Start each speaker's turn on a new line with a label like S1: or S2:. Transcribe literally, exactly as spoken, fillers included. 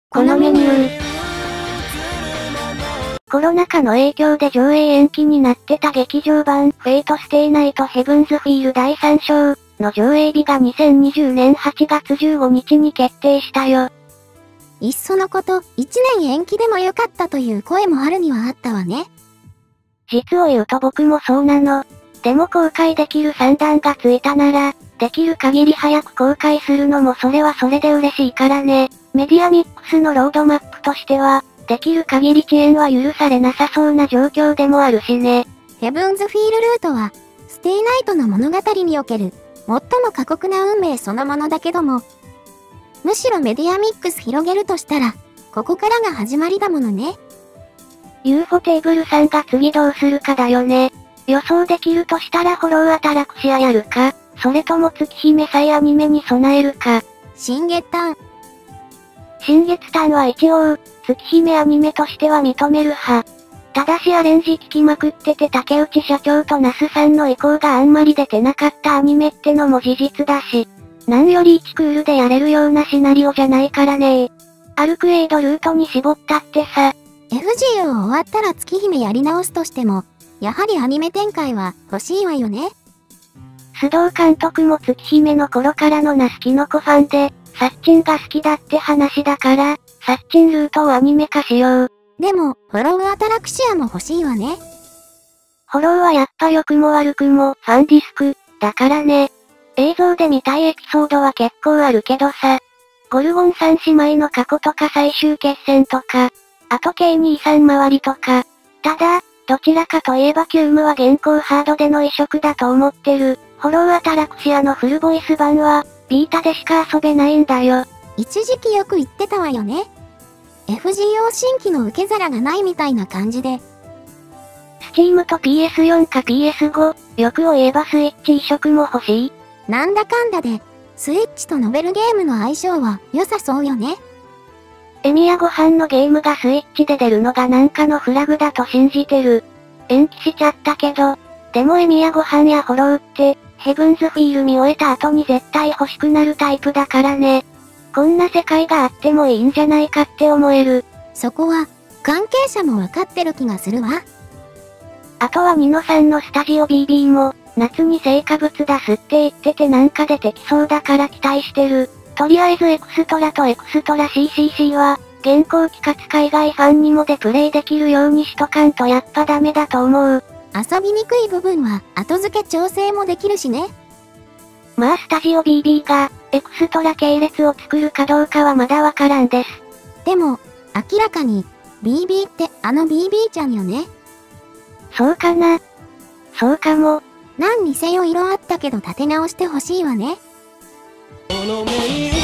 S1: このメニュー。コロナ禍の影響で上映延期になってた劇場版、フェイトステイナイトヘブンズフィールだいさん章の上映日がにせんにじゅうねんはちがつじゅうごにちに決定したよ。
S2: いっそのこと、いちねん延期でもよかったという声もあるにはあったわね。
S1: 実を言うと僕もそうなの。でも公開できる算段がついたなら、できる限り早く公開するのもそれはそれで嬉しいからね。メディアミックスのロードマップとしては、できる限り遅延は許されなさそうな状況でもあるしね。
S2: ヘブンズフィールルートは、ステイナイトの物語における、最も過酷な運命そのものだけども、むしろメディアミックス広げるとしたら、ここからが始まりだものね。
S1: ユーフォ テーブルさんが次どうするかだよね。予想できるとしたらホローアタラクシアやるか、それとも月姫再アニメに備えるか。
S2: 新月譚。
S1: 新月譚は一応、月姫アニメとしては認める派。ただしアレンジ聞きまくってて竹内社長と那須さんの意向があんまり出てなかったアニメってのも事実だし、なんよりいちクールでやれるようなシナリオじゃないからねー。アルクエイドルートに絞ったってさ。
S2: エフジーユー を終わったら月姫やり直すとしても、やはりアニメ展開は欲しいわよね。
S1: 須藤監督も月姫の頃からのナスキノコファンで、サッチンが好きだって話だから、サッチンルートをアニメ化しよう。
S2: でも、ホローアタラクシアも欲しいわね。
S1: ホローはやっぱ良くも悪くも、ファンディスク、だからね。映像で見たいエピソードは結構あるけどさ。ゴルゴン三姉妹の過去とか最終決戦とか、あと ケーにじゅうさん 周りとか。ただ、どちらかといえばキュームは現行ハードでの移植だと思ってる。ホローアタラクシアのフルボイス版は、ビータでしか遊べないんだよ。
S2: 一時期よく言ってたわよね。エフジーオー 新規の受け皿がないみたいな感じで。
S1: スチームと ピーエスフォー か ピーエスファイブ、欲を言えばスイッチ移植も欲しい。
S2: なんだかんだで、スイッチとノベルゲームの相性は良さそうよね。
S1: エミヤご飯のゲームがスイッチで出るのがなんかのフラグだと信じてる。延期しちゃったけど、でもエミヤご飯やホローって、ヘブンズフィール見終えた後に絶対欲しくなるタイプだからね。こんな世界があってもいいんじゃないかって思える。
S2: そこは、関係者もわかってる気がするわ。
S1: あとはニノさんのスタジオ ビービー も、夏に成果物出すって言っててなんか出てきそうだから期待してる。とりあえずエクストラとエクストラ シーシーシー は、現行機かつ海外ファンにもでプレイできるようにしとかんとやっぱダメだと思う。
S2: 遊びにくい部分は後付け調整もできるしね。
S1: まあスタジオ ビービー が、エクストラ系列を作るかどうかはまだわからんです。
S2: でも、明らかに、ビービー ってあの ビービー ちゃんよね。
S1: そうかな。そうかも。
S2: 何にせよ色あったけど立て直してほしいわね。
S3: このメイン